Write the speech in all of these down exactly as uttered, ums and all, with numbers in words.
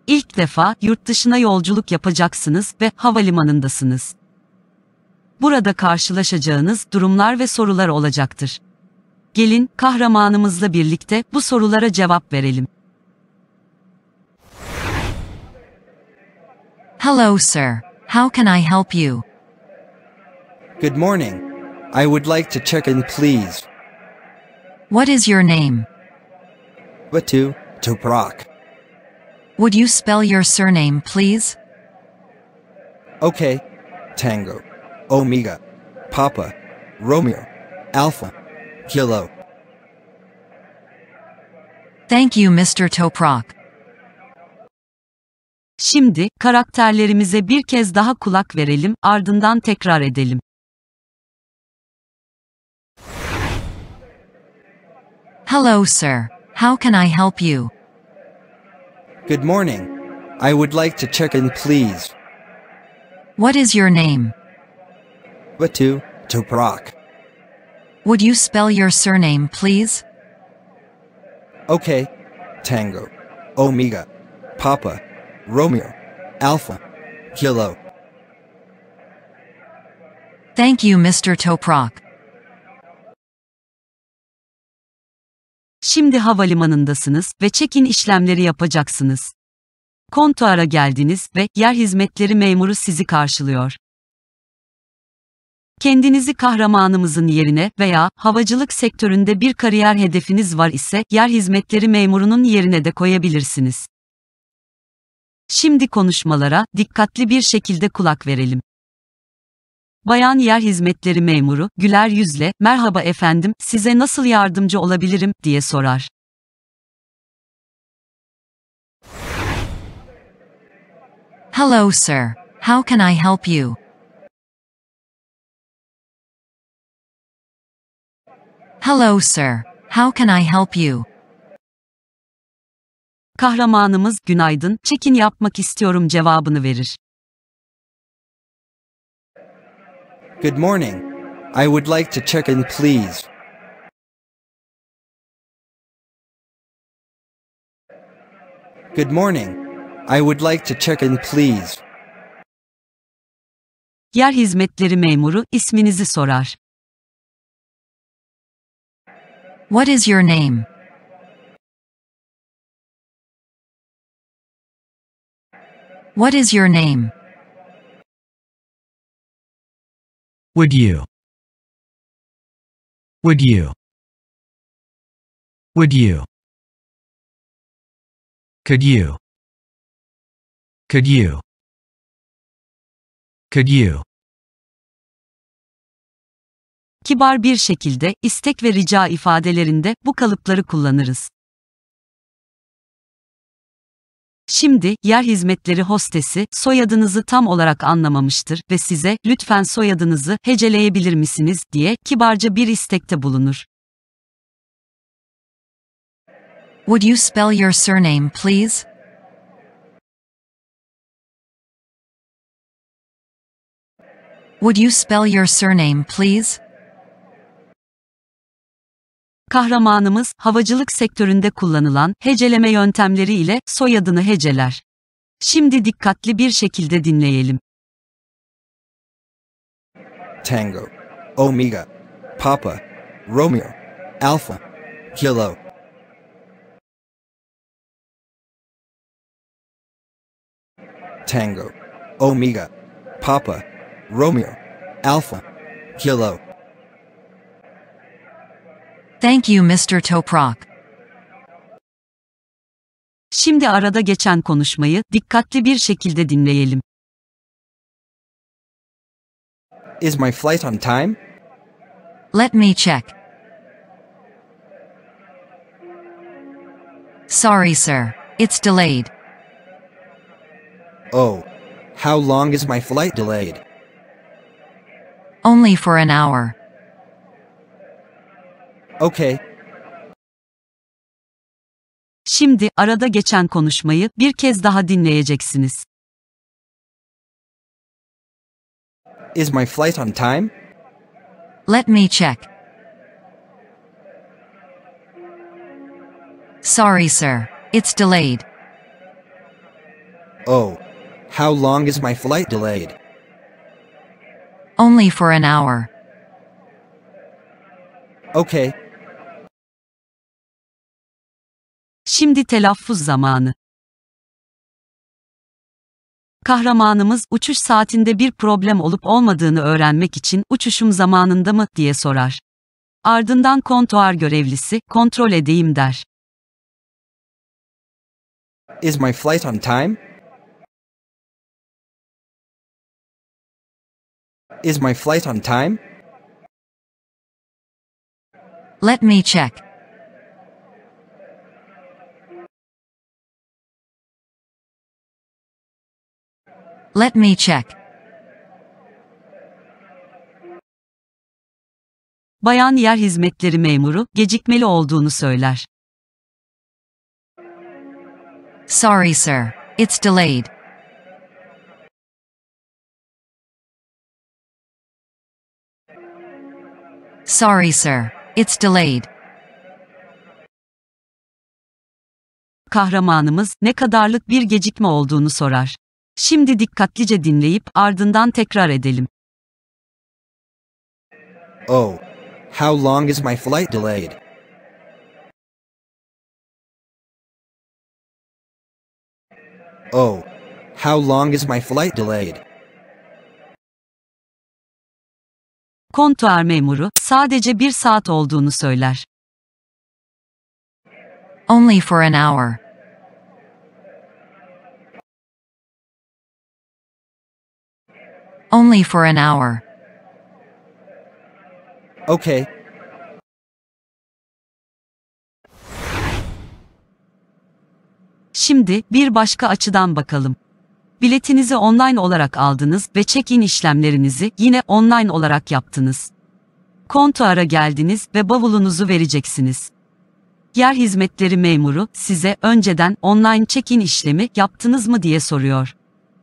İlk defa yurt dışına yolculuk yapacaksınız ve havalimanındasınız. Burada karşılaşacağınız durumlar ve sorular olacaktır. Gelin, kahramanımızla birlikte bu sorulara cevap verelim. Hello, sir. How can I help you? Good morning. I would like to check in, please. What is your name? Batu Toprak. Would you spell your surname, please? Okay. Tango. Omega. Papa. Romeo. Alpha. Kilo. Thank you, mister Toprak. Şimdi, karakterlerimize bir kez daha kulak verelim, ardından tekrar edelim. Hello, sir. How can I help you? Good morning. I would like to check in, please. What is your name? Batu Toprak. Would you spell your surname, please? Okay. Tango. Omega. Papa. Romeo. Alpha. Kilo. Thank you, mister Toprak. Şimdi havalimanındasınız ve check-in işlemleri yapacaksınız. Kontuara geldiniz ve yer hizmetleri memuru sizi karşılıyor. Kendinizi kahramanımızın yerine veya havacılık sektöründe bir kariyer hedefiniz var ise yer hizmetleri memurunun yerine de koyabilirsiniz. Şimdi konuşmalara dikkatli bir şekilde kulak verelim. Bayan yer hizmetleri memuru, güler yüzle, "Merhaba efendim, size nasıl yardımcı olabilirim?" diye sorar. Hello, sir. How can I help you? Hello, sir. How can I help you? Kahramanımız, "Günaydın, check-in yapmak istiyorum" cevabını verir. Good morning. I would like to check in, please. Good morning. I would like to check in, please. Yer hizmetleri memuru, isminizi sorar. What is your name? What is your name? Would you? Would you? Would you? Could you? Could you? Could you? Kibar bir şekilde, istek ve rica ifadelerinde bu kalıpları kullanırız. Şimdi, yer hizmetleri hostesi, soyadınızı tam olarak anlamamıştır ve size, "Lütfen soyadınızı heceleyebilir misiniz?" diye kibarca bir istekte bulunur. Would you spell your surname, please? Would you spell your surname, please? Kahramanımız, havacılık sektöründe kullanılan heceleme yöntemleri ile soyadını heceler. Şimdi dikkatli bir şekilde dinleyelim. Tango. Omega. Papa. Romeo. Alpha. Kilo. Tango. Omega. Papa. Romeo. Alpha. Kilo. Thank you, mister Toprak. Şimdi arada geçen konuşmayı dikkatli bir şekilde dinleyelim. Is my flight on time? Let me check. Sorry, sir. It's delayed. Oh. How long is my flight delayed? Only for an hour. Okay. Şimdi arada geçen konuşmayı bir kez daha dinleyeceksiniz. Is my flight on time? Let me check. Sorry, sir. It's delayed. Oh, how long is my flight delayed? Only for an hour. Okay. Şimdi telaffuz zamanı. Kahramanımız uçuş saatinde bir problem olup olmadığını öğrenmek için uçuşum zamanında mı diye sorar. Ardından kontuar görevlisi kontrol edeyim der. Is my flight on time? Is my flight on time? Let me check. Let me check. Bayan yer hizmetleri memuru gecikmeli olduğunu söyler. Sorry, sir. It's delayed. Sorry, sir. It's delayed. Kahramanımız ne kadarlık bir gecikme olduğunu sorar. Şimdi dikkatlice dinleyip ardından tekrar edelim. Oh, how long is my flight delayed? Oh, how long is my flight delayed? Kontuar memuru sadece bir saat olduğunu söyler. Only for an hour. Only for an hour. Okay. Şimdi bir başka açıdan bakalım. Biletinizi online olarak aldınız ve check-in işlemlerinizi yine online olarak yaptınız. Kontuara geldiniz ve bavulunuzu vereceksiniz. Yer hizmetleri memuru size önceden online check-in işlemi yaptınız mı diye soruyor.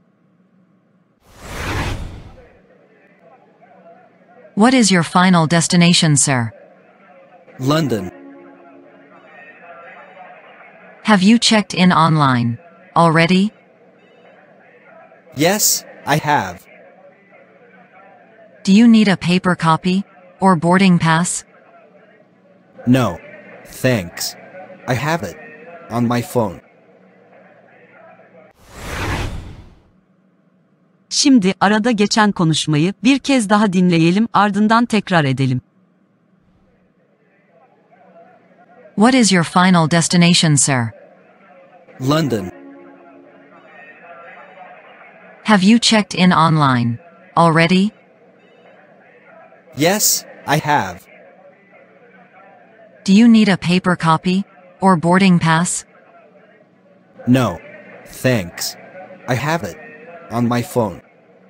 What is your final destination, sir? London. Have you checked in online already? Yes, I have. Do you need a paper copy or boarding pass? No, thanks. I have it on my phone. Şimdi arada geçen konuşmayı bir kez daha dinleyelim, ardından tekrar edelim. What is your final destination, sir? London. Have you checked in online already? Yes, I have. Do you need a paper copy or boarding pass? No, thanks. I have it on my phone.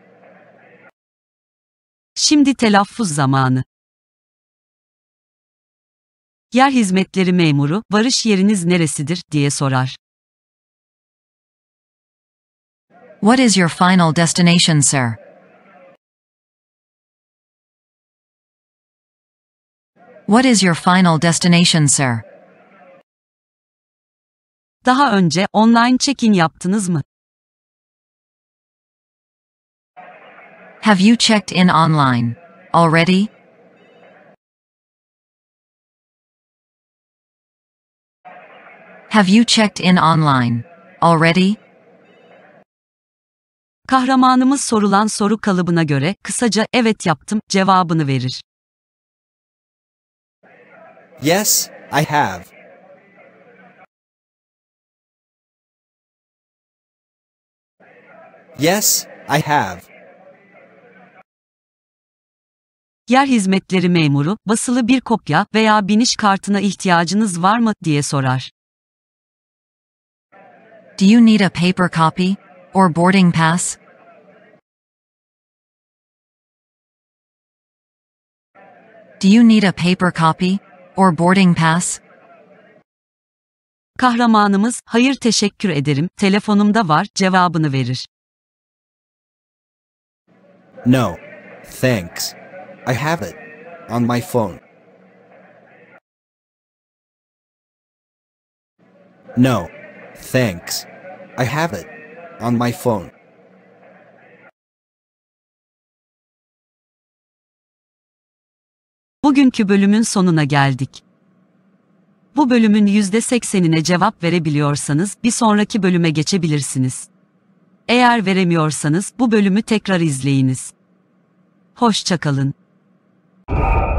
Şimdi telaffuz zamanı. Yer hizmetleri memuru, varış yeriniz neresidir diye sorar. What is your final destination, sir? What is your final destination, sir? Daha önce online check-in yaptınız mı? Have you checked in online already? Have you checked in online already? Kahramanımız sorulan soru kalıbına göre kısaca evet yaptım cevabını verir. Yes, I have. Yes, I have. Yer hizmetleri memuru, basılı bir kopya veya biniş kartına ihtiyacınız var mı diye sorar. Do you need a paper copy or boarding pass? Do you need a paper copy or boarding pass? Kahramanımız, hayır teşekkür ederim, telefonumda var cevabını verir. No, thanks. I have it on my phone. No, thanks. I have it On my phone. Bugünkü bölümün sonuna geldik. Bu bölümün yüzde seksenine cevap verebiliyorsanız bir sonraki bölüme geçebilirsiniz. Eğer veremiyorsanız bu bölümü tekrar izleyiniz. Hoşça kalın.